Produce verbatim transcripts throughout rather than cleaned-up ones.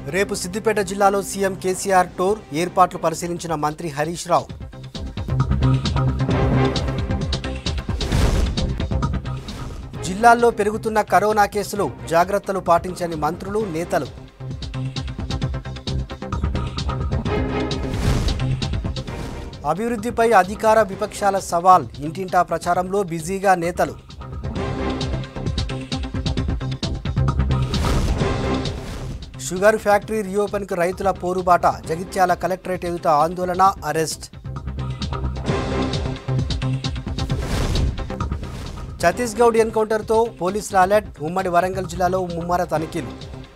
రేపు సిద్దిపేట జిల్లాలో CM KCR tour ఏర్పాట్లు పరిశీలించిన మంత్రి హరీష్ రావు. జిల్లాల్లో పెరుగుతున్న కరోనా కేసులు, జాగ్రత్తలు పాటించని మంత్రులు, నేతలు. అభివృద్ధిపై అధికార విపక్షాల సవాల్, ఇంటింటా ప్రచారంలో బిజీగా నేతలు. షుగర్ ఫ్యాక్టరీ రీఓపెన్కు రైతుల పోరుబాట, జగిత్యాల కలెక్టరేట్ ఎదుట ఆందోళన, అరెస్ట్. ఛత్తీస్గఢ్ ఎన్కౌంటర్తో పోలీసుల అలర్ట్, ఉమ్మడి వరంగల్ జిల్లాలో ముమ్మర తనిఖీలు.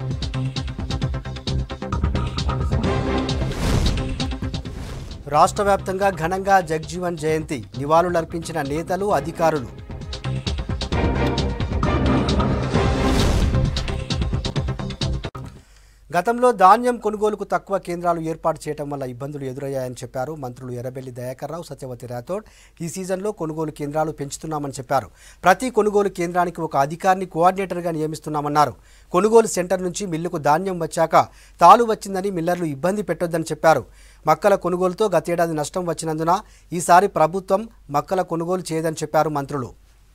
రాష్ట్ర వ్యాప్తంగా ఘనంగా జగ్జీవన్ జయంతి, నివాళులర్పించిన నేతలు, అధికారులు. గతంలో ధాన్యం కొనుగోలుకు తక్కువ కేంద్రాలు ఏర్పాటు చేయడం వల్ల ఇబ్బందులు ఎదురయ్యాయని చెప్పారు మంత్రులు ఎర్రబెల్లి దయాకర్ రావు, సత్యవతి రాథోడ్. ఈ సీజన్లో కొనుగోలు కేంద్రాలు పెంచుతున్నామని చెప్పారు. ప్రతి కొనుగోలు కేంద్రానికి ఒక అధికారిని కోఆర్డినేటర్గా నియమిస్తున్నామన్నారు. కొనుగోలు సెంటర్ నుంచి మిల్లుకు ధాన్యం వచ్చాక తాలు వచ్చిందని మిల్లర్లు ఇబ్బంది పెట్టొద్దని చెప్పారు. మక్కల కొనుగోలుతో గతేడాది నష్టం వచ్చినందున ఈసారి ప్రభుత్వం మక్కల కొనుగోలు చేయదని చెప్పారు మంత్రులు.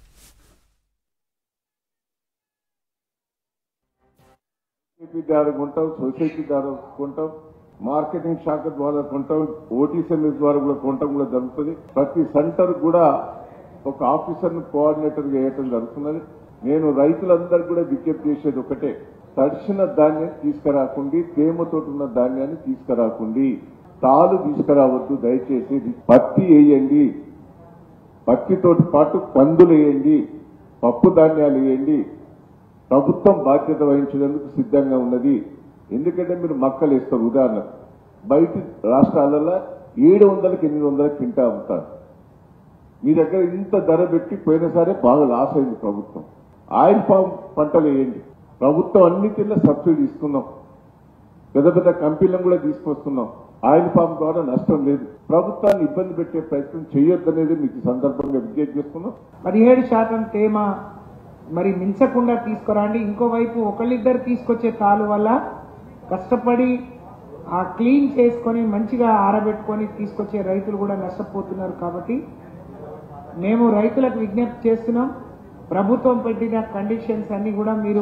ద్వారా కొంటాం, సొసైటీ ద్వారా కొంటాం, మార్కెటింగ్ శాఖ ద్వారా కొంటాం, ఓటీసీఎంఎస్ ద్వారా కూడా కొంటాం కూడా జరుగుతుంది. ప్రతి సెంటర్ కూడా ఒక ఆఫీసర్ ను కోఆర్డినేటర్ గా వేయటం జరుగుతున్నది. నేను రైతులందరికీ కూడా విజ్ఞప్తి చేసేది ఒకటే, తడిసిన ధాన్యం తీసుకురాకుండి, తేమతో ఉన్న ధాన్యాన్ని తీసుకురాకుండి, తాలు తీసుకురావద్దు. దయచేసి పత్తి వేయండి, పత్తితో పాటు కందులు వేయండి, పప్పు ధాన్యాలు వేయండి. ప్రభుత్వం బాధ్యత వహించేందుకు సిద్ధంగా ఉన్నది. ఎందుకంటే మీరు మక్కలు వేస్తారు, ఉదాహరణ బయట రాష్ట్రాలలో ఏడు వందలకి ఎనిమిది వందలకి తింటా ఉంటారు. మీ దగ్గర ఇంత ధర పెట్టి పోయినా సరే బాగా లాస్ అయింది ప్రభుత్వం. ఆయిల్ పామ్ పంటలు వేయండి. ప్రభుత్వం అన్నిటిలో సబ్సిడీ ఇస్తున్నాం, పెద్ద పెద్ద కంపెనీలను కూడా తీసుకొస్తున్నాం. ఆయిల్ పామ్ ద్వారా నష్టం లేదు. ప్రభుత్వాన్ని ఇబ్బంది పెట్టే ప్రయత్నం చేయొద్దనేది మీకు సందర్భంగా విజ్ఞప్తి చేస్తున్నాం. పదిహేడు శాతం తేమ మరి మించకుండా తీసుకురండి. ఇంకోవైపు ఒకళ్ళిద్దరు తీసుకొచ్చే తాలు వల్ల కష్టపడి ఆ క్లీన్ చేసుకొని మంచిగా ఆరబెట్టుకొని తీసుకొచ్చే రైతులు కూడా నష్టపోతున్నారు. కాబట్టి మేము రైతులకు విజ్ఞప్తి చేస్తున్నాం, ప్రభుత్వం పెట్టిన కండిషన్స్ అన్ని కూడా మీరు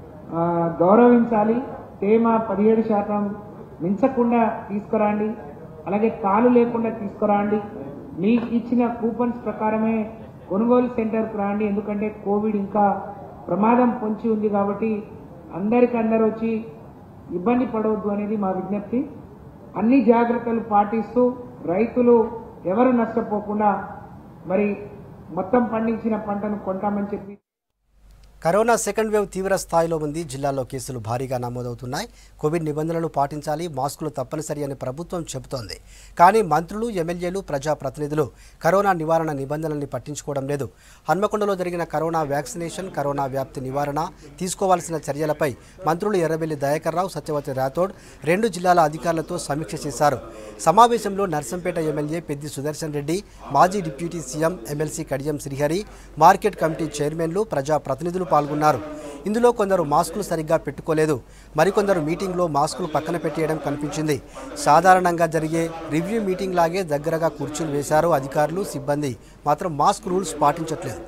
గౌరవించాలి. తేమ పదిహేడు శాతం మించకుండా తీసుకురండి, అలాగే తాలు లేకుండా తీసుకురండి. మీకు ఇచ్చిన కూపన్స్ ప్రకారమే కొనుగోలు సెంటర్కి రాండి. ఎందుకంటే కోవిడ్ ఇంకా ప్రమాదం పొంచి ఉంది కాబట్టి అందరికీ అందరూ వచ్చి ఇబ్బంది పడవద్దు అనేది మా విజ్ఞప్తి. అన్ని జాగ్రత్తలు పాటిస్తూ రైతులు ఎవరు నష్టపోకుండా మరి మొత్తం పండించిన పంటను కొంటామని చెప్పి. కరోనా సెకండ్ వేవ్ తీవ్ర స్థాయిలో ఉంది. జిల్లాలో కేసులు భారీగా నమోదవుతున్నాయి. కోవిడ్ నిబంధనలు పాటించాలి, మాస్కులు తప్పనిసరి అని ప్రభుత్వం చెబుతోంది. కానీ మంత్రులు, ఎమ్మెల్యేలు, ప్రజాప్రతినిధులు కరోనా నివారణ నిబంధనల్ని పట్టించుకోవడం లేదు. హన్మకొండలో జరిగిన కరోనా వ్యాక్సినేషన్, కరోనా వ్యాప్తి నివారణ తీసుకోవాల్సిన చర్యలపై మంత్రులు ఎర్రబెల్లి దయాకర్ రావు, సత్యవతి రాథోడ్ రెండు జిల్లాల అధికారులతో సమీక్ష చేశారు. సమావేశంలో నర్సంపేట ఎమ్మెల్యే పెద్ది సుదర్శన్ రెడ్డి, మాజీ deputy CM MLC Kadiyam Srihari, market committee చైర్మన్లు, ప్రజాప్రతినిధులు పాల్గొన్నారు. ఇందులో కొందరు మాస్కులు సరిగ్గా పెట్టుకోలేదు, మరికొందరు మీటింగ్లో మాస్కులు పక్కన పెట్టేయడం కనిపించింది. సాధారణంగా జరిగే రివ్యూ మీటింగ్ లాగే దగ్గరగా కుర్చీలు వేశారు. అధికారులు, సిబ్బంది మాత్రం మాస్క్ రూల్స్ పాటించట్లేదు.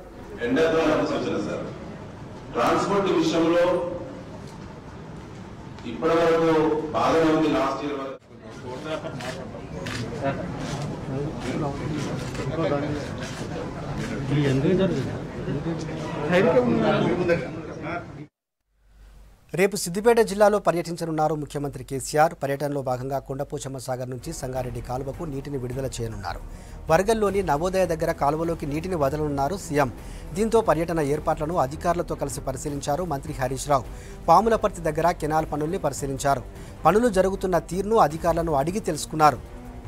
ట్రాన్స్పోర్ట్ విషయంలో ఇప్పటివరకు బాగానే ఉంది. లాస్ట్ ఇయర్ రేపు సిద్దిపేట జిల్లాలో పర్యటించనున్నారు ముఖ్యమంత్రి కేసీఆర్. పర్యటనలో భాగంగా కొండపోచమ్మ సాగర్ నుంచి సంగారెడ్డి కాలువకు నీటిని విడుదల చేయనున్నారు. వరగల్లోని నవోదయ దగ్గర కాలువలోకి నీటిని వదలనున్నారు సీఎం. దీంతో పర్యటన ఏర్పాట్లను అధికారులతో కలిసి పరిశీలించారు మంత్రి హరీష్ రావు. పాములపర్తి దగ్గర కెనాల్ పనుల్ని పరిశీలించారు. పనులు జరుగుతున్న తీరును అధికారులను అడిగి తెలుసుకున్నారు.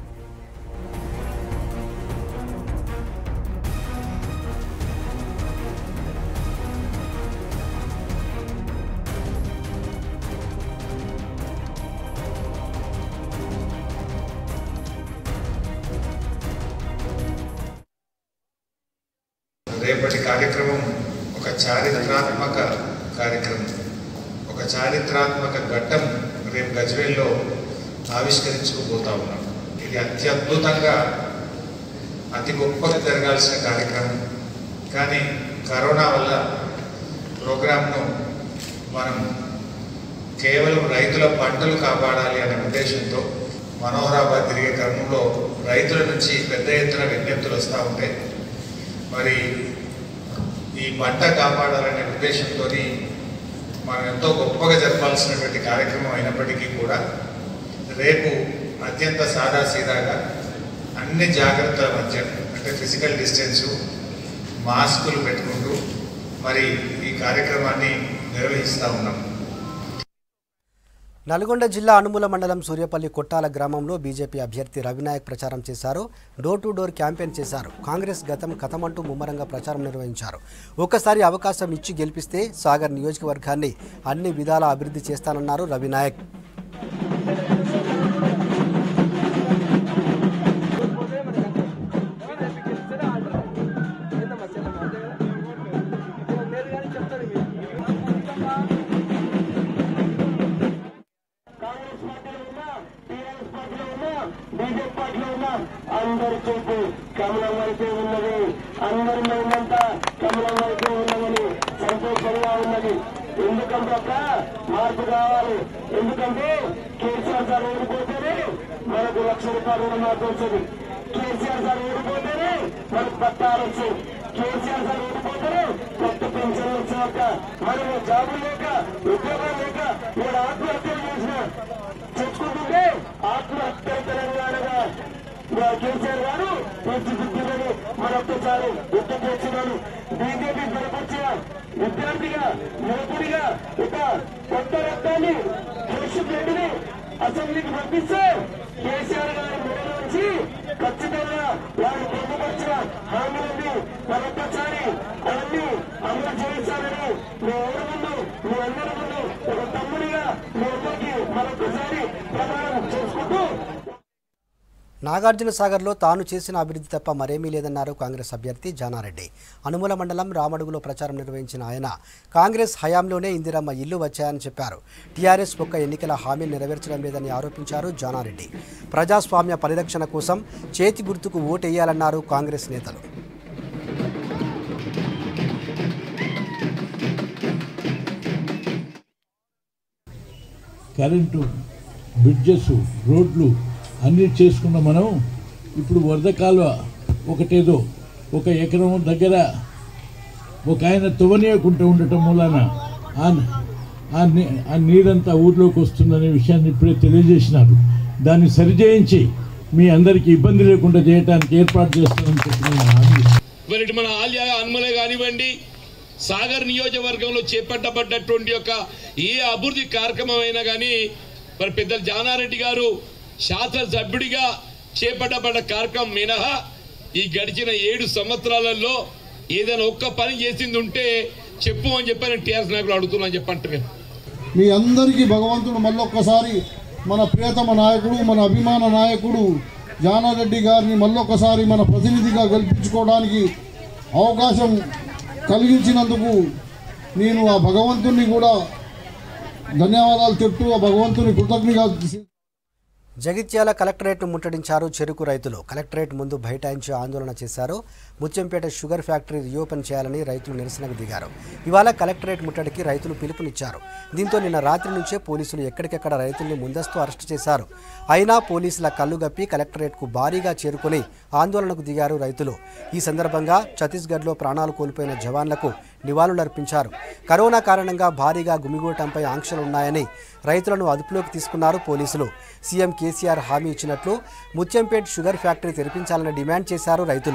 రేపటి కార్యక్రమం ఒక చారిత్రాత్మక కార్యక్రమం, ఒక చారిత్రాత్మక ఘట్టం రేపు గజ్వేల్లో ఆవిష్కరించుకుపోతా ఉన్నాం. ఇది అత్యద్భుతంగా అతి గొప్పగా జరగాల్సిన కార్యక్రమం. కానీ కరోనా వల్ల ప్రోగ్రాంను మనం కేవలం రైతుల పంటలు కాపాడాలి అనే ఉద్దేశంతో మనోహరాబాద్ తిరిగే క్రమంలో రైతుల నుంచి పెద్ద ఎత్తున విజ్ఞప్తులు వస్తూ ఉంటాయి. మరి ఈ పంట కాపాడాలనే ఉద్దేశంతో మనం ఎంతో గొప్పగా జరపాల్సినటువంటి కార్యక్రమం అయినప్పటికీ కూడా రేపు అత్యంత సాదాసీదాగా అన్ని జాగ్రత్తల మధ్య అంటే ఫిజికల్ డిస్టెన్సు, మాస్కులు పెట్టుకుంటూ మరి ఈ కార్యక్రమాన్ని నిర్వహిస్తూ ఉన్నాం. నల్గొండ జిల్లా అనుముల మండలం సూర్యపల్లి కొట్టాల గ్రామంలో బీజేపీ అభ్యర్థి రవినాయక్ ప్రచారం చేశారు. డోర్ టు డోర్ క్యాంపెయిన్ చేశారు. కాంగ్రెస్ గతం కథమంటూ ముమ్మరంగా ప్రచారం నిర్వహించారు. ఒక్కసారి అవకాశం ఇచ్చి గెలిపిస్తే సాగర్ నియోజకవర్గాన్ని అన్ని విధాలా అభివృద్ధి చేస్తానన్నారు రవినాయక్. అందరి చూపు కమలం వైపే ఉన్నది. అందరి మైందంతా కమలం వైపే ఉన్నదని సంతోషంగా ఉన్నది. ఎందుకంటే అక్క మార్పు కావాలి. ఎందుకంటే కేసీఆర్ సార్ ఓడిపోతేనే మనకు లక్ష రూపాయలు రుణమాఫీ వచ్చింది. కేసీఆర్ సార్ ఓడిపోతేనే మనకు పట్టాలు వచ్చాయి. కేసీఆర్ సార్ ఓడిపోతేనే కొత్త పెన్షన్లు వచ్చాక మనము జాబులు లేక ఉద్యోగాలు లేక నేను ఆత్మహత్యలు చేసిన తెచ్చుకుంటుంటే ఆత్మహత్య తెలంగాణగా కేసీఆర్ గారు తీర్చిదిద్దిందని మరొక్కసారి గుర్తు చేస్తున్నాను. బీజేపీ బలపరిచిన విద్యార్థిగా యువకుడిగా ఒక కొత్త రక్తాన్ని కేశవ్ రెడ్డిని అసెంబ్లీకి పంపిస్తే కేసీఆర్ గారి మెడ నుంచి ఖచ్చితంగా వారు పొందుపరిచిన హామీలని మరొక్కసారి అవన్నీ అమలు చేయించాలని మీ ఊరి ముందు మీ అందరి ముందు ఒక తమ్ముడిగా మీ అందరికీ మరొకసారి ప్రమాణం చేసుకుంటూ నాగార్జున సాగర్లో తాను చేసిన అభివృద్ధి తప్ప మరేమీ లేదన్నారు కాంగ్రెస్ అభ్యర్థి జానారెడ్డి. అనుముల మండలం రామడుగులో ప్రచారం నిర్వహించిన ఆయన కాంగ్రెస్ హయాంలోనే ఇందిరమ్మ ఇల్లు వచ్చాయని చెప్పారు. టీఆర్ఎస్ ఒక్క ఎన్నికల హామీలు నెరవేర్చడం లేదని ఆరోపించారు జానారెడ్డి. ప్రజాస్వామ్య పరిరక్షణ కోసం చేతి గుర్తుకు ఓటేయాలన్నారు కాంగ్రెస్ నేతలు. కరెంటు, బ్రిడ్జెస్, రోడ్లు అన్నీ చేసుకున్న మనం ఇప్పుడు వరద కాలువ ఒకటేదో ఒక ఎకరం దగ్గర ఒక ఆయన తువనీయకుంటూ ఉండటం మూలాన ఆ నీరంతా ఊర్లోకి వస్తుందనే విషయాన్ని ఇప్పుడే తెలియజేసినారు. దాన్ని సరిచేయించి మీ అందరికీ ఇబ్బంది లేకుండా చేయడానికి ఏర్పాటు చేస్తామని చెప్పిన మన ఆలియా అనుమలే కానివ్వండి, సాగర్ నియోజకవర్గంలో చేపట్టబడ్డటువంటి యొక్క ఏ అభివృద్ధి కార్యక్రమం అయినా కానీ మరి పెద్దలు జానారెడ్డి గారు శాసనసభ్యుడిగా చేపట్టబడ్డ కార్యక్రమం మినహా ఈ గడిచిన ఏడు సంవత్సరాలలో ఏదైనా ఒక్క పని చేసింది ఉంటే చెప్పు అని చెప్పని టీఆర్ఎస్ నాయకులు అడుగుతున్నాను చెప్పంటే మీ అందరికీ భగవంతుడు మళ్ళొక్కసారి మన ప్రియతమ నాయకుడు, మన అభిమాన నాయకుడు జానారెడ్డి గారిని మళ్ళొక్కసారి మన ప్రతినిధిగా గెలిపించుకోవడానికి అవకాశం కలిగించినందుకు నేను ఆ భగవంతుని కూడా ధన్యవాదాలు చెప్తూ ఆ భగవంతుని కృతజ్ఞత. జగిత్యాల కలెక్టరేట్ను ముట్టడించారు చెరుకు రైతులు. కలెక్టరేట్ ముందు బైఠాయించి ఆందోళన చేశారు. ముత్యంపేట షుగర్ ఫ్యాక్టరీ రీఓపెన్ చేయాలని రైతులు నిరసనకు దిగారు. ఇవాళ కలెక్టరేట్ ముట్టడికి రైతులు పిలుపునిచ్చారు. దీంతో నిన్న రాత్రి నుంచే పోలీసులు ఎక్కడికెక్కడ రైతుల్ని ముందస్తు అరెస్టు చేశారు. అయినా పోలీసుల కళ్ళుగప్పి కలెక్టరేట్కు భారీగా చేరుకుని ఆందోళనకు దిగారు రైతులు. ఈ సందర్భంగా ఛత్తీస్గఢ్లో ప్రాణాలు కోల్పోయిన జవాన్లకు నివాళులర్పించారు. కరోనా కారణంగా భారీగా గుమిగూడటంపై ఆంక్షలున్నాయని రైతులను అదుపులోకి తీసుకున్నారు పోలీసులు. సీఎం కేసీఆర్ హామీ ఇచ్చినట్లు ముత్యంపేట్ షుగర్ ఫ్యాక్టరీ తెరిపించాలని డిమాండ్ చేశారు రైతులు.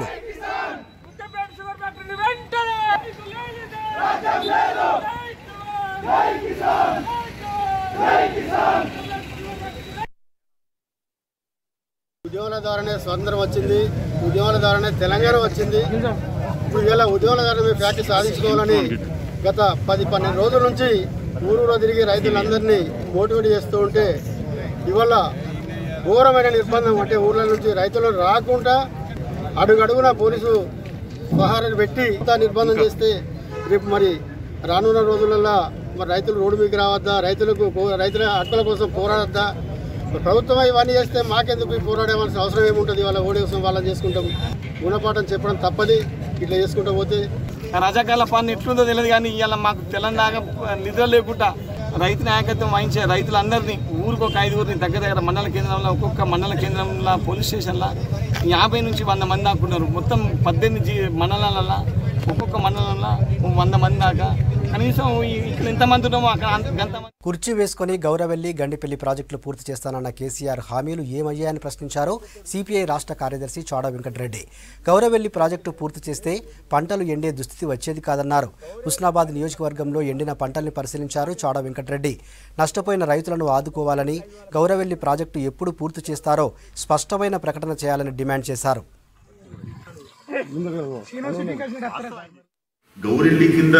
ఉద్యోగాల ద్వారానే స్వాతంత్రం వచ్చింది, ఉద్యోగాల ద్వారానే తెలంగాణ వచ్చింది. ఇప్పుడు ఇలా ఉద్యోగాల ద్వారా మేము ఫ్యాక్టరీ సాధించుకోవాలని గత పది పన్నెండు రోజుల నుంచి ఊరూరు తిరిగి రైతులందరినీ మోటివేట్ చేస్తూ ఉంటే ఇవాళ ఘోరమైన నిర్బంధం, అంటే ఊర్ల నుంచి రైతులను రాకుండా అడుగడుగున పోలీసు పహారాలు పెట్టి ఇంత నిర్బంధం చేస్తే రేపు మరి రానున్న రోజులలో మరి రైతులు రోడ్డు మీదకి రావద్దా, రైతులకు రైతుల హక్కుల కోసం పోరాడద్దా? ప్రభుత్వం ఇవన్నీ చేస్తే మాకెందుకు ఈ పోరాడేవాల్సిన అవసరం ఏముంటుంది? వాళ్ళ ఓడి కోసం వాళ్ళని చేసుకుంటాం, గుణపాఠం చెప్పడం తప్పది. ఇట్లా చేసుకుంటూ పోతే రజాకాల పని ఎట్లుందో తెలియదు, కానీ ఇవాళ మాకు తెలంగాణ నిద్ర లేకుండా రైతు నాయకత్వం వహించే రైతులందరినీ ఊరికి ఒక ఐదుగురిని దగ్గర దగ్గర మండల కేంద్రంలో ఒక్కొక్క మండల కేంద్రంలో పోలీస్ స్టేషన్లో యాభై నుంచి వంద మంది దాకా ఉన్నారు. మొత్తం పద్దెనిమిది మండలాలలో ఒక్కొక్క మండలంలో వంద మంది దాకా కనీసం ఇక్కడ ఎంతమంది ఉన్నామో అక్కడ అంతమంది. కుర్చీ వేసుకుని గౌరవెల్లి గండిపల్లి ప్రాజెక్టులు పూర్తి చేస్తానన్న కేసీఆర్ హామీలు ఏమయ్యాయని ప్రశ్నించారు సిపిఐ రాష్ట్ర కార్యదర్శి చౌడ వెంకటరెడ్డి. గౌరవెల్లి ప్రాజెక్టు పూర్తి చేస్తే పంటలు ఎండే దుస్థితి వచ్చేది కాదన్నారు. హుస్నాబాద్ నియోజకవర్గంలో ఎండిన పంటల్ని పరిశీలించారు చౌడ వెంకటరెడ్డి. నష్టపోయిన రైతులను ఆదుకోవాలని, గౌరవెల్లి ప్రాజెక్టు ఎప్పుడు పూర్తి చేస్తారో స్పష్టమైన ప్రకటన చేయాలని డిమాండ్ చేశారు. గౌరెల్లి కింద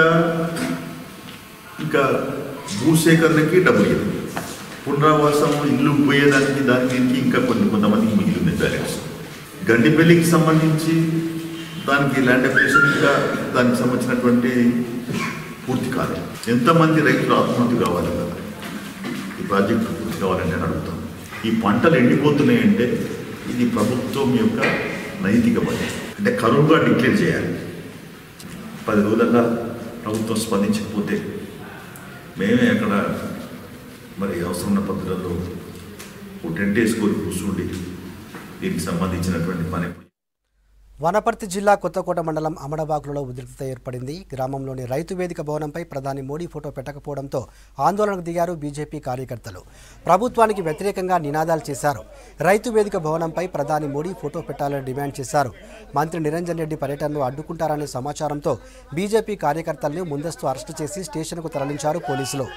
ఇంకా భూసేకరణకి డబ్బులు ఇవ్వదు, పునరావాసం ఇల్లు పోయేదానికి దానికి దీనికి ఇంకా కొన్ని కొంతమందికి మిగిలింది బ్యాలెన్స్. గండిపల్లికి సంబంధించి దానికి ల్యాండ్ అక్విజిషన్ ఇంకా దానికి సంబంధించినటువంటి పూర్తి కాలేదు. ఎంతమంది రైతులు ఆత్మహత్య కావాలి కదా ఈ ప్రాజెక్టు పూర్తి కావాలని నేను అడుగుతాను. ఈ పంటలు ఎండిపోతున్నాయంటే ఇది ప్రభుత్వం యొక్క నైతిక బాధ్యత. అంటే కరువుగా డిక్లేర్ చేయాలి. పది రోజుల్లో ప్రభుత్వం స్పందించకపోతే మేమే అక్కడ మరి అవసరం ఉన్న పద్ధతుల్లో ఒక టెంట్ వేసుకొని కూర్చుండి దీనికి సంబంధించినటువంటి పని. వనపర్తి జిల్లా కొత్తకోట మండలం అమడబాకులలో ఉద్రిక్తత ఏర్పడింది. గ్రామంలోని రైతు వేదిక భవనంపై ప్రధాని మోడీ ఫోటో పెట్టకపోవడంతో ఆందోళనకు దిగారు బీజేపీ కార్యకర్తలు. ప్రభుత్వానికి వ్యతిరేకంగా నినాదాలు చేశారు. రైతు వేదిక భవనంపై ప్రధాని మోడీ ఫోటో పెట్టాలని డిమాండ్ చేశారు. మంత్రి నిరంజన్ రెడ్డి పర్యటనను అడ్డుకుంటారనే సమాచారంతో బీజేపీ కార్యకర్తలను ముందస్తు అరెస్టు చేసి స్టేషన్కు తరలించారు పోలీసులు.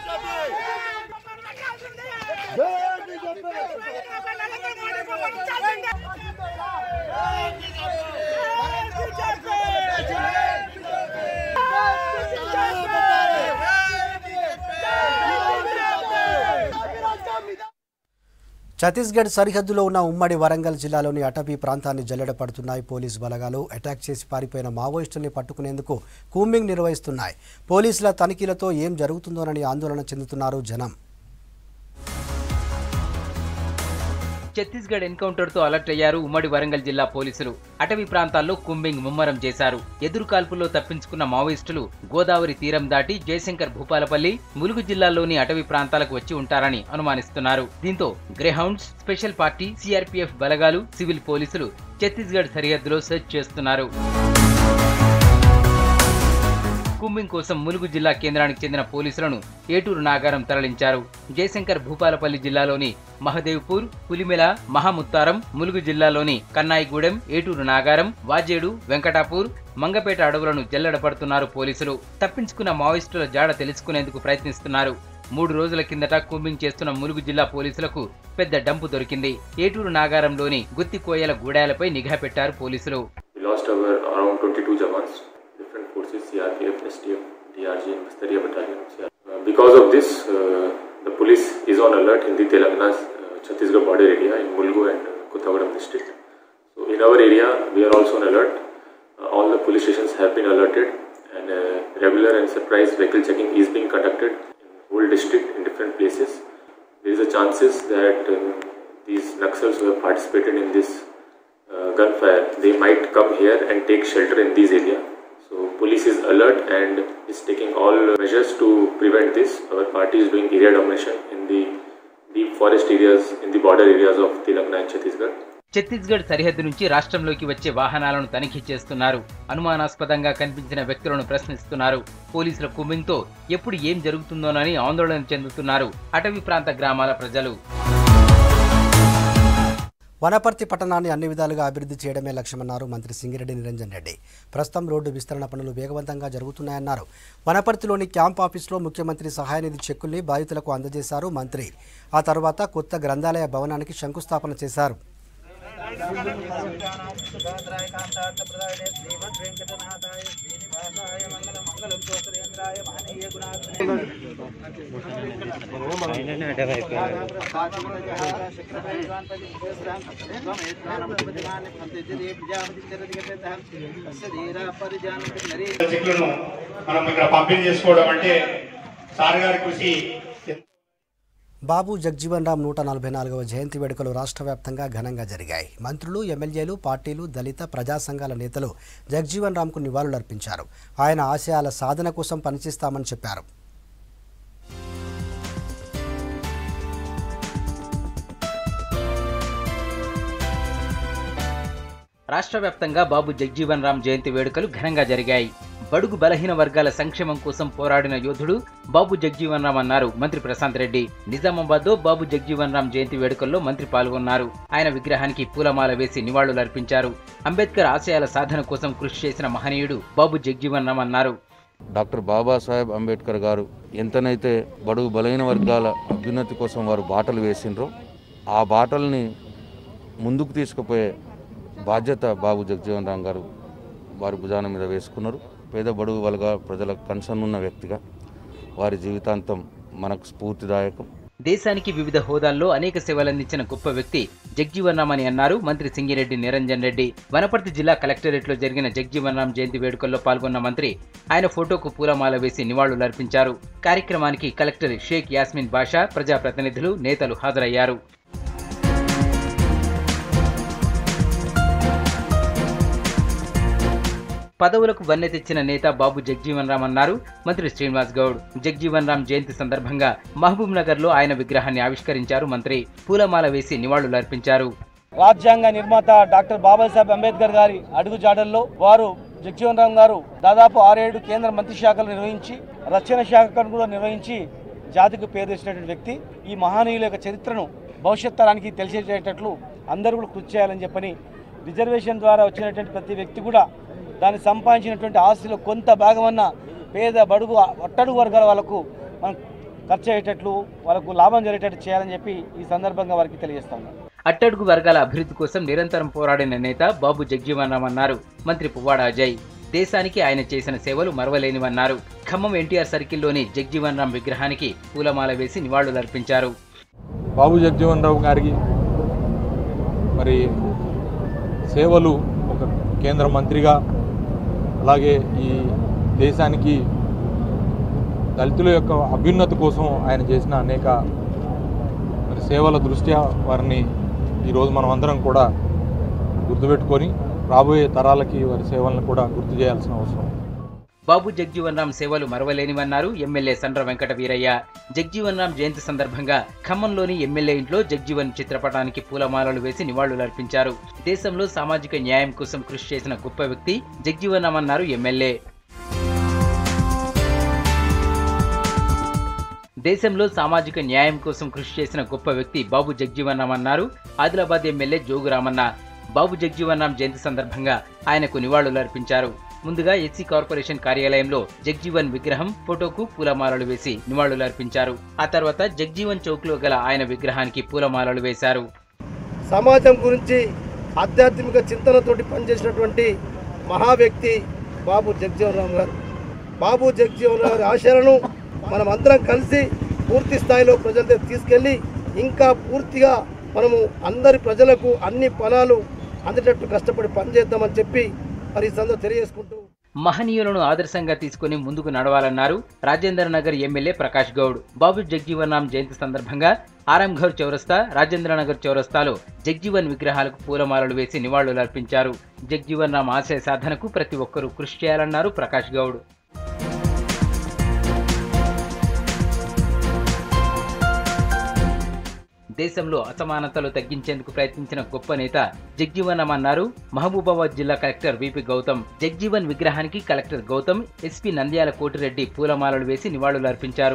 ఛత్తీస్గఢ్ సరిహద్దులో ఉన్న ఉమ్మడి వరంగల్ జిల్లాలోని అటవీ ప్రాంతాన్ని జల్లెడపడుతున్నాయి పోలీసు బలగాలు. అటాక్ చేసి పారిపోయిన మావోయిస్టుల్ని పట్టుకునేందుకు కూంబింగ్ నిర్వహిస్తున్నాయి. పోలీసుల తనిఖీలతో ఏం జరుగుతుందోనని ఆందోళన చెందుతున్నారు జనం. ఛత్తీస్గఢ్ ఎన్కౌంటర్ తో అలర్ట్ అయ్యారు ఉమ్మడి వరంగల్ జిల్లా పోలీసులు. అటవీ ప్రాంతాల్లో కూంబింగ్ ముమ్మరం చేశారు. ఎదురు కాల్పుల్లో తప్పించుకున్న మావోయిస్టులు గోదావరి తీరం దాటి జయశంకర్ భూపాలపల్లి, ములుగు జిల్లాల్లోని అటవీ ప్రాంతాలకు వచ్చి ఉంటారని అనుమానిస్తున్నారు. దీంతో గ్రేహౌండ్స్, స్పెషల్ పార్టీ, సిఆర్పీఎఫ్ బలగాలు, సివిల్ పోలీసులు ఛత్తీస్గఢ్ సరిహద్దులో సెర్చ్ చేస్తున్నారు. కూంబింగ్ కోసం ములుగు జిల్లా కేంద్రానికి చెందిన పోలీసులను ఏటూరు నాగారం తరలించారు. జయశంకర్ భూపాలపల్లి జిల్లాలోని మహదేవ్పూర్, పులిమెల, మహాముత్తారం, ములుగు జిల్లాలోని కన్నాయిగూడెం, ఏటూరు నాగారం, వాజేడు, వెంకటాపూర్, మంగపేట అడవులను జల్లెడపడుతున్నారు పోలీసులు. తప్పించుకున్న మావోయిస్టుల జాడ తెలుసుకునేందుకు ప్రయత్నిస్తున్నారు. మూడు రోజుల కిందట కూంబింగ్ చేస్తున్న ములుగు జిల్లా పోలీసులకు పెద్ద డంపు దొరికింది. ఏటూరు నాగారంలోని గుత్తికోయల గూడాలపై నిఘా పెట్టారు పోలీసులు. C R P F, S T F, D R G and Bastariya battalion. Uh, because of this, uh, the police is on alert in the Telangana uh, Chhattisgarh border area in Mulgu and uh, Kottagudem district. So in our area, we are also on alert. Uh, all the police stations have been alerted, and uh, regular and surprise vehicle checking is being conducted in the whole district in different places. There is a chances that uh, these Naxals who have participated in this uh, gunfire, they might come here and take shelter in these areas. So police is alert and is taking all measures to prevent this. Our party is doing area domination in the deep forest areas in the border areas of Telangana and Chhattisgarh. Chhattisgarh సరిహద్దు నుంచి రాష్ట్రంలోకి వచ్చే వాహనాలను తనిఖీ చేస్తున్నారు. అనుమానాస్పదంగా కనిపించిన వ్యక్తులను ప్రశ్నిస్తున్నారు. పోలీసుల కూంబింగ్తో ఎప్పుడు ఏం జరుగుతుందోనని ఆందోళన చెందుతున్నారు అటవీ ప్రాంత గ్రామాల ప్రజలు. వనపర్తి పట్టణాన్ని అన్ని విధాలుగా అభివృద్ధి చేయడమే లక్ష్యమన్నారు మంత్రి సింగిరెడ్డి నిరంజన్ రెడ్డి. ప్రస్తుతం రోడ్డు విస్తరణ పనులు వేగవంతంగా జరుగుతున్నాయన్నారు. వనపర్తిలోని క్యాంప్ ఆఫీసులో ముఖ్యమంత్రి సహాయనిధి చెక్కుల్ని బాధితులకు అందజేశారు మంత్రి. ఆ తర్వాత కొత్త గ్రంథాలయ భవనానికి శంకుస్థాపన చేశారు. చెక్కులను మనం ఇక్కడ పంపిణీ చేసుకోవడం అంటే సార్ గారి కృషి. బాబు జగ్జీవన్ రామ్ నూట నలభై నాలుగవ జయంతి వేడుకలు రాష్ట్ర వ్యాప్తంగా ఘనంగా జరిగాయి. మంత్రులు, ఎమ్మెల్యేలు, పార్టీలు, దళిత ప్రజా సంఘాల నేతలు జగ్జీవన్ రామ్కు నివాళులర్పించారు. ఆయన ఆశయాల సాధన కోసం పనిచేస్తామని చెప్పారు. రాష్ట్ర వ్యాప్తంగా బాబు జగ్జీవన్ రామ్ జయంతి వేడుకలు ఘనంగా జరిగాయి. బడుగు బలహీన వర్గాల సంక్షేమం కోసం పోరాడిన యోధుడు బాబు జగ్జీవన్ రామ్ అన్నారు మంత్రి ప్రశాంత్ రెడ్డి. నిజామాబాద్లో బాబు జగ్జీవన్ రామ్ జయంతి వేడుకల్లో మంత్రి పాల్గొన్నారు. ఆయన విగ్రహానికి పూలమాల వేసి నివాళులర్పించారు. అంబేద్కర్ ఆశయాల సాధన కోసం కృషి చేసిన మహనీయుడు బాబు జగ్జీవన్ రామ్ అన్నారు. డాక్టర్ బాబాసాహెబ్ అంబేద్కర్ గారు ఎంతనైతే బడుగు బలహీన వర్గాల అభ్యున్నతి కోసం వారు బాటలు వేసిండ్రో ఆ బాటల్ని ముందుకు తీసుకుపోయే బాధ్యత బాబు జగ్జీవన్ రామ్ గారు వారి భుజాన మీద వేసుకున్నారు. పేద బడుగు వర్గ ప్రజల కన్సర్న్ ఉన్న వ్యక్తిగా వారి జీవితాంతం మనకు స్ఫూర్తిదాయకం. దేశానికి వివిధ హోదాల్లో అనేక సేవలందించిన గొప్ప వ్యక్తి జగ్జీవన్ రామ్ అని అన్నారు మంత్రి సింగిరెడ్డి నిరంజన్ రెడ్డి. వనపర్తి జిల్లా కలెక్టరేట్లో జరిగిన జగ్జీవన్ రామ్ జయంతి వేడుకల్లో పాల్గొన్న మంత్రి ఆయన ఫోటోకు పూలమాల వేసి నివాళులర్పించారు. కార్యక్రమానికి కలెక్టర్ షేక్ యాస్మిన్ బాషా, ప్రజాప్రతినిధులు, నేతలు హాజరయ్యారు. పదవులకు వన్నె తెచ్చిన నేత బాబు జగ్జీవన్ రామ్ అన్నారు మంత్రి శ్రీనివాస్ గౌడ్. జగ్జీవన్ రామ్ జయంతి సందర్భంగా మహబూబ్ నగర్ లో ఆయన విగ్రహాన్ని ఆవిష్కరించారు మంత్రి. పూలమాల వేసి నివాళులర్పించారు. రాజ్యాంగ నిర్మాత డాక్టర్ బాబాసాహెబ్ అంబేద్కర్ గారి అడుగు జాడల్లో వారు జగ్జీవన్ రామ్ గారు దాదాపు ఆరేడు కేంద్ర మంత్రి శాఖలు నిర్వహించి రక్షణ శాఖను కూడా నిర్వహించి జాతికి పేరు తెచ్చినటువంటి వ్యక్తి. ఈ మహనీయుల యొక్క చరిత్రను భవిష్యత్ తరానికి తెలిసేటట్లు అందరూ కూడా కృషి చేయాలని చెప్పని రిజర్వేషన్ ద్వారా వచ్చినటువంటి ప్రతి వ్యక్తి కూడా దాన్ని సంపాదించినటువంటి ఆస్తిలో కొంత భాగమన్నా పేద బడుగు అట్టడుగు వర్గాల వాళ్ళకు మనం ఖర్చు అయ్యేటట్లు వాళ్ళకు లాభం జరిగేటట్టు చేయాలని చెప్పి ఈ సందర్భంగా వారికి తెలియజేస్తాను. అట్టడుగు వర్గాల అభివృద్ధి కోసం నిరంతరం పోరాడిన నేత బాబు జగ్జీవన్ రామ్ అన్నారు మంత్రి పువ్వాడ అజయ్. దేశానికి ఆయన చేసిన సేవలు మరవలేనివన్నారు. ఖమ్మం ఎన్టీఆర్ సర్కిల్లోని జగ్జీవన్ రామ్ విగ్రహానికి పూలమాల వేసి నివాళులర్పించారు. బాబు జగ్జీవన్ రామ్ గారికి మరి సేవలు ఒక కేంద్ర మంత్రిగా అలాగే ఈ దేశానికి దళితుల యొక్క అభ్యున్నతి కోసం ఆయన చేసిన అనేక మరి సేవల దృష్ట్యా వారిని ఈరోజు మనం అందరం కూడా గుర్తుపెట్టుకొని రాబోయే తరాలకి వారి సేవలను కూడా గుర్తు చేయాల్సిన అవసరం. బాబు జగ్జీవన్ రామ్ సేవలు మరవలేనివన్నారు ఎమ్మెల్యే సండ్ర వెంకట వీరయ్య. జగ్జీవన్ రామ్ జయంతి సందర్భంగా ఖమ్మంలోని ఎమ్మెల్యే ఇంట్లో జగ్జీవన్ చిత్రపటానికి పూలమాలలు వేసి నివాళులర్పించారు. దేశంలో సామాజిక న్యాయం కోసం కృషి చేసిన గొప్ప వ్యక్తి జగ్జీవన్ రామ్ అన్నారు ఎమ్మెల్యే. దేశంలో సామాజిక న్యాయం కోసం కృషి చేసిన గొప్ప వ్యక్తి బాబు జగ్జీవన్ రామ్ అన్నారు ఆదిలాబాద్ ఎమ్మెల్యే జోగు రామన్న. బాబు జగ్జీవన్ రామ్ జయంతి సందర్భంగా ఆయనకు నివాళులర్పించారు. ముందుగా ఎస్సీ కార్పొరేషన్ కార్యాలయంలో జగ్జీవన్ విగ్రహం ఫోటోకు పూలమాలలు వేసి నివాళులర్పించారు. ఆ తర్వాత జగ్జీవన్ చౌక్ లో గల ఆయన విగ్రహానికి పూలమాలలు వేశారు. సమాజం గురించి ఆధ్యాత్మిక చింతనతోటి పనిచేసినటువంటి మహా వ్యక్తి బాబు జగ్జీవన్ రామ్ గారు. బాబు జగ్జీవన్ గారి ఆశయాలను మనం అందరం కలిసి పూర్తి స్థాయిలో ప్రజల దగ్గర తీసుకెళ్లి ఇంకా పూర్తిగా మనము అందరి ప్రజలకు అన్ని ఫలాలు అందేటట్టు కష్టపడి పనిచేద్దామని చెప్పి మరి ఈ సందర్భంగా తెలియజేసుకుంటూ మహనీయులను ఆదర్శంగా తీసుకుని ముందుకు నడవాలన్నారు రాజేంద్ర నగర్ ఎమ్మెల్యే ప్రకాష్ గౌడ్. బాబు జగ్జీవన్ రామ్ జయంతి సందర్భంగా ఆరంఘర్ చౌరస్తా, రాజేంద్ర నగర్ చౌరస్తాలో జగ్జీవన్ విగ్రహాలకు పూలమాలలు వేసి నివాళులర్పించారు. జగ్జీవన్ రామ్ ఆశయ సాధనకు ప్రతి ఒక్కరూ కృషి చేయాలన్నారు ప్రకాష్ గౌడ్. దేశంలో అసమానతలు తగ్గించేందుకు ప్రయత్నించిన గొప్ప నేత జగ్జీవన్ రామ్ అన్నారు మహబూబాబాద్ జిల్లా కలెక్టర్ విపి గౌతమ్. జగ్జీవన్ విగ్రహానికి కలెక్టర్ గౌతమ్, ఎస్పీ నంద్యాల కోటిరెడ్డి పూలమాలలు వేసి నివాళులర్పించారు.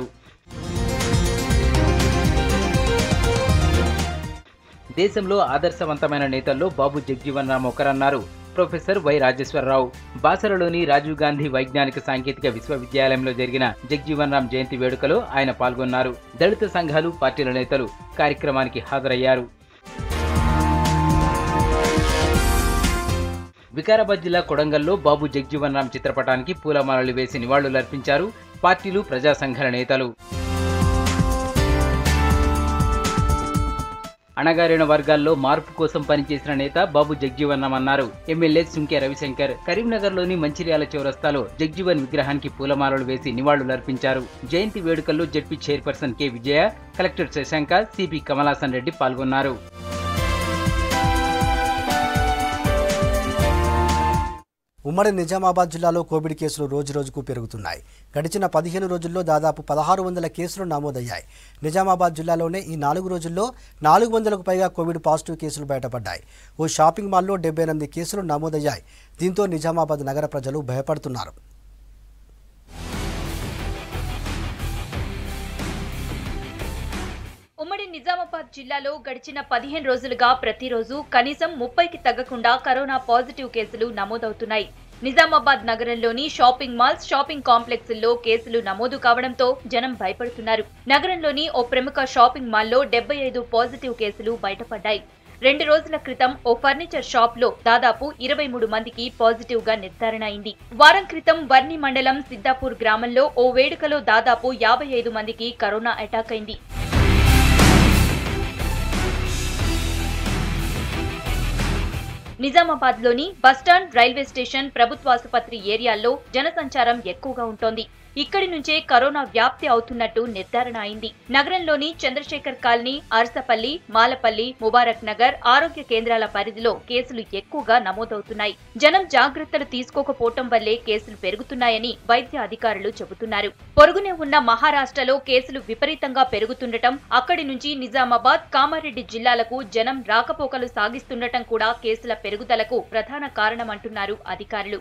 దేశంలో ఆదర్శవంతమైన నేతల్లో బాబు జగ్జీవన్ రామ్ ఒకరన్నారు ప్రొఫెసర్ వై రాజేశ్వరరావు. బాసరలోని రాజీవ్ గాంధీ వైజ్ఞానిక సాంకేతిక విశ్వవిద్యాలయంలో జరిగిన జగ్జీవన్ రామ్ జయంతి వేడుకలో ఆయన పాల్గొన్నారు. దళిత సంఘాలు, పార్టీల నేతలు కార్యక్రమానికి హాజరయ్యారు. వికారాబాద్ జిల్లా కొడంగల్లో బాబు జగ్జీవన్ రామ్ చిత్రపటానికి పూలమాలలు వేసి నివాళులర్పించారు పార్టీలు, ప్రజా సంఘాల నేతలు. అణగారిన వర్గాల్లో మార్పు కోసం పనిచేసిన నేత బాబు జగ్జీవన్ రామ్ అన్నారు. ఎమ్మెల్యే సుంకే రవిశంకర్ కరీంనగర్లోని మంచిర్యాల చౌరస్తాలో జగ్జీవన్ విగ్రహానికి పూలమాలలు వేసి నివాళులర్పించారు. జయంతి వేడుకల్లో ZP chairperson K Vijaya, collector Shashanka, CP Kamalasan Reddy పాల్గొన్నారు. ఉమ్మడి నిజామాబాద్ జిల్లాలో కోవిడ్ కేసులు రోజురోజుకు పెరుగుతున్నాయి. గడిచిన పదిహేను రోజుల్లో దాదాపు పదహారు వందల కేసులు నమోదయ్యాయి. నిజామాబాద్ జిల్లాలోనే ఈ నాలుగు రోజుల్లో నాలుగు వందలకు పైగా కోవిడ్ పాజిటివ్ కేసులు బయటపడ్డాయి. ఓ షాపింగ్ మాల్లో డెబ్బై ఎనిమిది కేసులు నమోదయ్యాయి. దీంతో నిజామాబాద్ నగర ప్రజలు భయపడుతున్నారు. ఉమ్మడి నిజామాబాద్ జిల్లాలో గడిచిన పదిహేను రోజులుగా ప్రతిరోజు కనీసం ముప్పైకి తగ్గకుండా కరోనా పాజిటివ్ కేసులు నమోదవుతున్నాయి. నిజామాబాద్ నగరంలోని షాపింగ్ మాల్స్, షాపింగ్ కాంప్లెక్స్ల్లో కేసులు నమోదు కావడంతో జనం భయపడుతున్నారు. నగరంలోని ఓ ప్రముఖ షాపింగ్ మాల్లో డెబ్బై ఐదు పాజిటివ్ కేసులు బయటపడ్డాయి. రెండు రోజుల క్రితం ఓ ఫర్నిచర్ షాప్ లో దాదాపు ఇరవై మూడు మందికి పాజిటివ్ గా నిర్ధారణ అయింది. వారం క్రితం వర్ని మండలం సిద్దాపూర్ గ్రామంలో ఓ వేడుకలో దాదాపు యాభై ఐదు మందికి కరోనా అటాక్ అయింది. నిజామాబాద్ లోని బస్టాండ్, రైల్వే స్టేషన్, ప్రభుత్వాసుపత్రి ఏరియాల్లో జనసంచారం ఎక్కువగా ఉంటోంది. ఇక్కడి నుంచే కరోనా వ్యాప్తి అవుతున్నట్టు నిర్ధారణ అయింది. నగరంలోని చంద్రశేఖర్ కాలనీ, అర్సపల్లి, మాలపల్లి, ముబారక్ నగర్ ఆరోగ్య కేంద్రాల పరిధిలో కేసులు ఎక్కువగా నమోదవుతున్నాయి. జనం జాగ్రత్తలు తీసుకోకపోవటం వల్లే కేసులు పెరుగుతున్నాయని వైద్య అధికారులు చెబుతున్నారు. పొరుగునే ఉన్న మహారాష్ట్రలో కేసులు విపరీతంగా పెరుగుతుండటం, అక్కడి నుంచి నిజామాబాద్, కామారెడ్డి జిల్లాలకు జనం రాకపోకలు సాగిస్తుండటం కూడా కేసుల పెరుగుదలకు ప్రధాన కారణమంటున్నారు అధికారులు.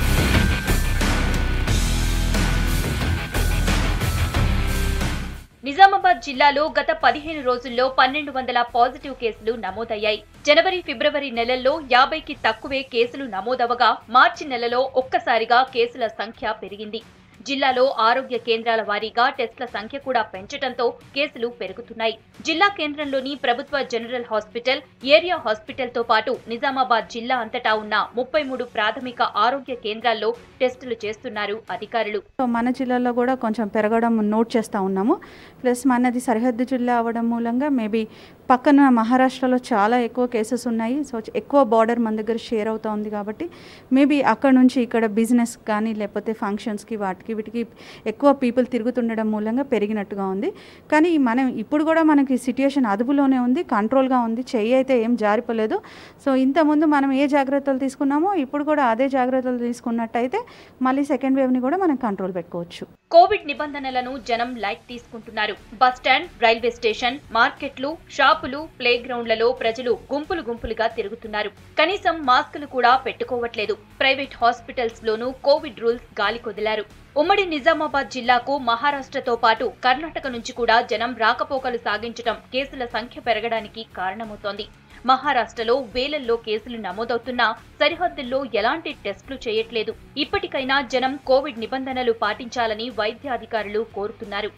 నిజామాబాద్ జిల్లాలో గత పదిహేను రోజుల్లో పన్నెండు వందల పాజిటివ్ కేసులు నమోదయ్యాయి. జనవరి, ఫిబ్రవరి నెలల్లో యాభైకి తక్కువే కేసులు నమోదవగా మార్చి నెలలో ఒక్కసారిగా కేసుల సంఖ్య పెరిగింది. జిల్లాలో ఆరోగ్య కేంద్రాల వారీగా టెస్టుల సంఖ్య కూడా పెంచడంతో కేసులు పెరుగుతున్నాయి. జిల్లా కేంద్రంలోని ప్రభుత్వ జనరల్ హాస్పిటల్, ఏరియా హాస్పిటల్ తో పాటు నిజామాబాద్ జిల్లా అంతటా ఉన్న ముప్పై మూడు ప్రాథమిక ఆరోగ్య కేంద్రాల్లో టెస్టులు చేస్తున్నారు అధికారులు. మన జిల్లాలో కూడా కొంచెం పెరగడం నోట్ చేస్తూ ఉన్నాము. ప్లస్ మనది సరిహద్దు జిల్లా అవ్వడం మూలంగా మేబీ పక్కన మహారాష్ట్రలో చాలా ఎక్కువ కేసెస్ ఉన్నాయి. సో ఎక్కువ బార్డర్ మన దగ్గర షేర్ అవుతూ ఉంది కాబట్టి మేబీ అక్కడ నుంచి ఇక్కడ బిజినెస్ కానీ లేకపోతే ఫంక్షన్స్కి వాటికి వీటికి ఎక్కువ పీపుల్ తిరుగుతుండడం మూలంగా పెరిగినట్టుగా ఉంది. కానీ మనం ఇప్పుడు కూడా మనకి సిట్యుయేషన్ అదుపులోనే ఉంది, కంట్రోల్గా ఉంది, చెయ్యి అయితే ఏం జారిపోలేదు. సో ఇంతకుముందు మనం ఏ జాగ్రత్తలు తీసుకున్నామో ఇప్పుడు కూడా అదే జాగ్రత్తలు తీసుకున్నట్టయితే మళ్ళీ సెకండ్ వేవ్ని కూడా మనం కంట్రోల్ పెట్టుకోవచ్చు. కోవిడ్ నిబంధనలను జనం లైట్ తీసుకుంటున్నారు. బస్టాండ్, రైల్వే స్టేషన్, మార్కెట్లు, షాపులు, ప్లే గ్రౌండ్లలో ప్రజలు గుంపులు గుంపులుగా తిరుగుతున్నారు. కనీసం మాస్కులు కూడా పెట్టుకోవట్లేదు. ప్రైవేట్ హాస్పిటల్స్ లోనూ కోవిడ్ రూల్స్ గాలి కొదిలారు. ఉమ్మడి నిజామాబాద్ జిల్లాకు మహారాష్ట్రతో పాటు కర్ణాటక నుంచి కూడా జనం రాకపోకలు సాగించడం కేసుల సంఖ్య పెరగడానికి కారణమవుతోంది. మహారాష్ట్రలో వేలల్లో కేసులు నమోదవుతున్నా సరిహద్దుల్లో ఎలాంటి టెస్టులు చేయట్లేదు. ఇప్పటికైనా జనం కోవిడ్ నిబంధనలు పాటించాలని వైద్యాధికారులు కోరుతున్నారు.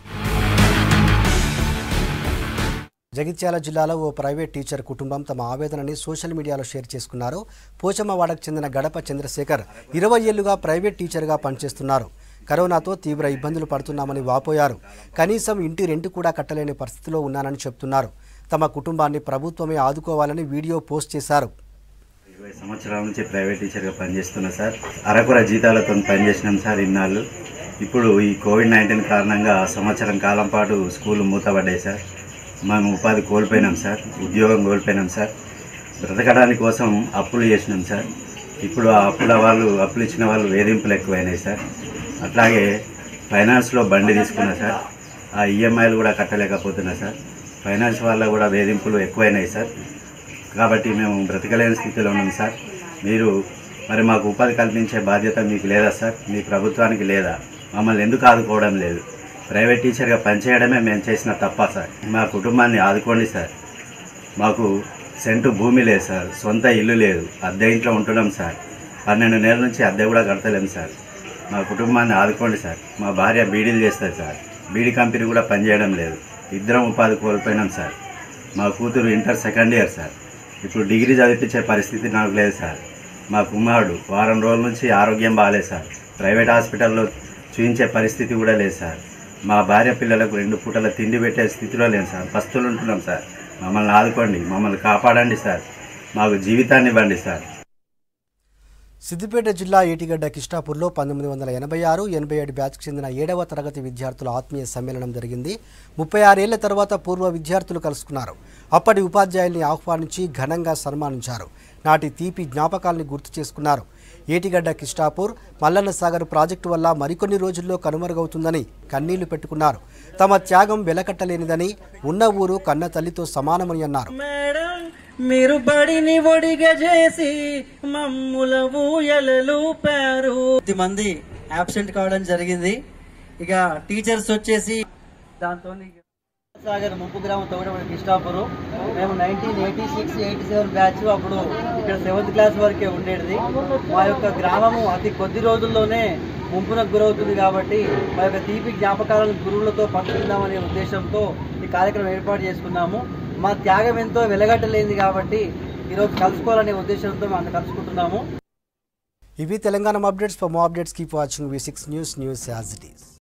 జగిత్యాల జిల్లాలో ఓ ప్రైవేట్ టీచర్ కుటుంబం తమ ఆవేదనని సోషల్ మీడియాలో షేర్ చేసుకున్నారు. పోచమ్మవాడకు చెందిన గడప చంద్రశేఖర్ ఇరవై ఏళ్లుగా ప్రైవేట్ టీచర్గా పనిచేస్తున్నారు. కరోనాతో తీవ్ర ఇబ్బందులు పడుతున్నామని వాపోయారు. కనీసం ఇంటి రెంట్ కూడా కట్టలేని పరిస్థితిలో ఉన్నానని చెప్తున్నారు. తమ కుటుంబాన్ని ప్రభుత్వమే ఆదుకోవాలని వీడియో పోస్ట్ చేశారు. ఇరవై సంవత్సరాల నుంచి ప్రైవేట్ టీచర్గా పనిచేస్తున్నా సార్. అరకుర జీతాలతో పనిచేసినాం సార్ ఇన్నాళ్ళు. ఇప్పుడు ఈ కోవిడ్ నైన్టీన్ కారణంగా సంవత్సరం కాలం పాటు స్కూళ్ళు మూతపడ్డాయి సార్. మేము ఉపాధి కోల్పోయినాం సార్, ఉద్యోగం కోల్పోయినాం సార్. బ్రతకడానికి కోసం అప్పులు చేసినాం సార్. ఇప్పుడు ఆ అప్పుల వాళ్ళు అప్పులు ఇచ్చిన వాళ్ళు వేధింపులు ఎక్కువైనాయి సార్. అట్లాగే ఫైనాన్స్లో బండి తీసుకున్నా సార్, ఆ ఈఎంఐలు కూడా కట్టలేకపోతున్నా సార్. ఫైనాన్స్ వల్ల కూడా వేధింపులు ఎక్కువైనాయి సార్. కాబట్టి మేము బ్రతకలేని స్థితిలో ఉన్నాం సార్. మీరు మరి మాకు ఉపాధి కల్పించే బాధ్యత మీకు లేదా సార్? మీ ప్రభుత్వానికి లేదా? మమ్మల్ని ఎందుకు ఆదుకోవడం లేదు? ప్రైవేట్ టీచర్గా పనిచేయడమే మేము చేసిన తప్ప సార్. మా కుటుంబాన్ని ఆదుకోండి సార్. మాకు సెంటు భూమి లేదు సార్, సొంత ఇల్లు లేదు, అద్దె ఇంట్లో ఉంటున్నాం సార్. పన్నెండు నెలల నుంచి అద్దె కూడా కడతలేం సార్. మా కుటుంబాన్ని ఆదుకోండి సార్. మా భార్య బీడీలు చేస్తుంది సార్, బీడీ కంపెనీ కూడా పనిచేయడం లేదు. ఇద్దరం ఉపాధి కోల్పోయినాం సార్. మా కూతురు ఇంటర్ సెకండ్ ఇయర్ సార్. ఇప్పుడు డిగ్రీ చదివించే పరిస్థితి నాకు లేదు సార్. మా కుమారుడు వారం రోజుల నుంచి ఆరోగ్యం బాగాలేదు సార్. ప్రైవేట్ హాస్పిటల్లో చూయించే పరిస్థితి కూడా లేదు సార్. మా భార్య పిల్లలకు రెండు పూటల తిండి పెట్టే స్థితిలో లేను సార్. పస్తులు ఉంటున్నాం సార్. మమ్మల్ని ఆదుకోండి, మమ్మల్ని కాపాడండి సార్, మాకు జీవితాన్ని ఇవ్వండి సార్. సిద్దిపేట జిల్లా ఏటిగడ్డ కిష్టాపూర్లో పంతొమ్మిది వందల ఎనభై ఆరు ఎనభై ఏడు బ్యాచ్కు చెందిన ఏడవ తరగతి విద్యార్థుల ఆత్మీయ సమ్మేళనం జరిగింది. ముప్పై ఆరేళ్ల తర్వాత పూర్వ విద్యార్థులు కలుసుకున్నారు. అప్పటి ఉపాధ్యాయుల్ని ఆహ్వానించి ఘనంగా సన్మానించారు. నాటి తీపి జ్ఞాపకాల్ని గుర్తు చేసుకున్నారు. ఏటిగడ్డ కిష్టాపూర్ మల్లన్న సాగర్ ప్రాజెక్టు వల్ల మరికొన్ని రోజుల్లో కనుమరుగవుతుందని కన్నీళ్లు పెట్టుకున్నారు. తమ త్యాగం వెలకట్టలేనిదని, ఉన్న ఊరు కన్న తల్లితో సమానమని అన్నారు. మీరు బడిని ఒడిగ చేసి మమ్ముల ఊయలలు పారు. కొద్ది మంది అబ్సెంట్ కావడం జరిగింది. ఇక టీచర్స్ వచ్చేసి దాంతో సాగర్ ముంపు గ్రామం తోడబడి కిష్టాపురం. మేము nineteen eighty six eighty seven batch అప్పుడు ఇక్కడ సెవెంత్ క్లాస్ వరకే ఉండేది. మా యొక్క గ్రామము అతి కొద్ది రోజుల్లోనే ముంపునకు గురవుతుంది కాబట్టి మా యొక్క తీపి జ్ఞాపకాలను గురువులతో పంచుకుందామనే ఉద్దేశంతో ఈ కార్యక్రమం ఏర్పాటు చేసుకున్నాము. మా త్యాగం ఎంతో వెలగట్టలేంది కాబట్టి ఈరోజు కలుసుకోవాలనే ఉద్దేశంతో మనం కలుసుకుంటున్నాము. ఇవి Telangana updates. For more updates keep watching V six news news as it is.